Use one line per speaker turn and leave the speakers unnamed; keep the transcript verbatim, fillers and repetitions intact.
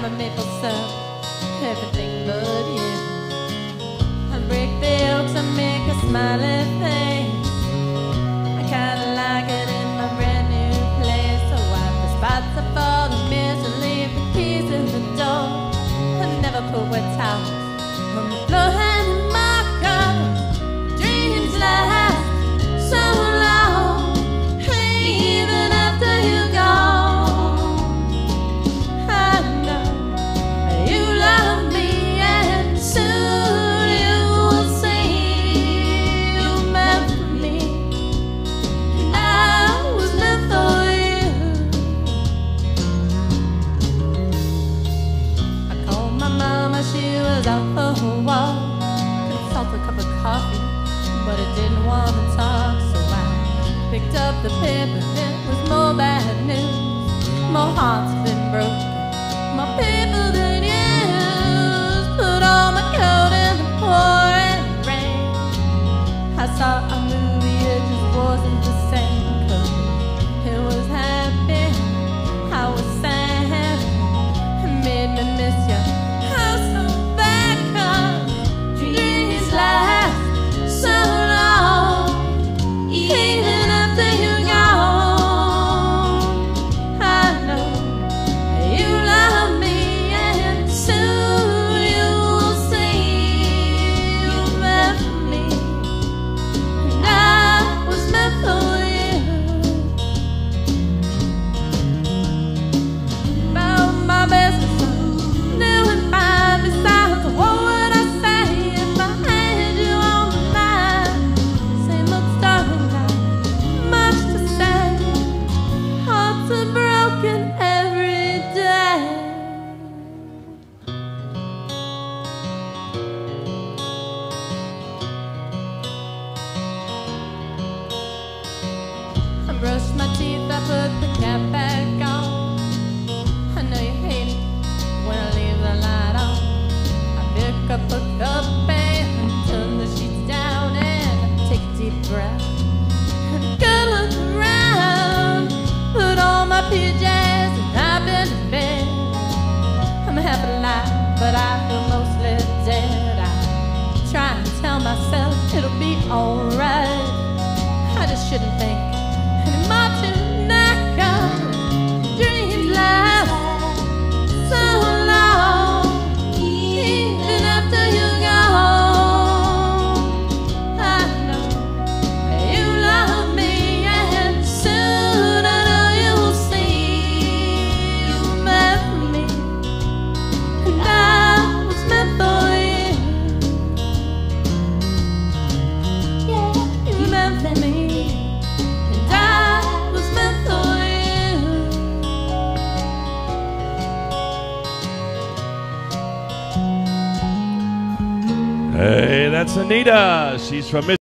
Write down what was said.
my maple syrup, everything but you. I break the yolks and make a smiley face. I kinda like it in my brand new place. So wipe the spots off all the mirrors and leave the keys in the door. I never put wet towels on the floor and in my car. Dreams last so long, even after you're gone. I know you love me, and soon you will see you're meant for me, and I was meant for you. I called my mama, she was out for a walk. Consult a cup of coffee, but it didn't want to talk, so I picked up the paper. It was more bad news. More hearts have been broken, more people than used. Put on my coat in the pouring rain. I saw a movie, it just wasn't the same. 'Cause it was happy, I was sad. It made me miss you. How so bad, 'cause dreams last so long, even after you're gone. I know you love me, and soon you will see you're meant for me, and I was meant for you. About my business, doing fine besides. What would I say if I had you on my mind? Same old story, not much to say. Hearts are broken every day. I brush my teeth, I put the cap back on. I know you hate it when I leave the light on. I pick up a cup and turn the sheets down and take a deep breath. And go look around, put on my P Js and I've been to bed. I'm half alive, but I feel mostly dead. I try and tell myself it'll be alright. I just shouldn't think anymore tonight, 'cause dreams last so long, even after you're gone. I know you love me, and soon I know you'll see you're meant for me, and I was meant for you. Yeah, you were meant for me, and I was meant for you.
Hey, that's Anita. She's from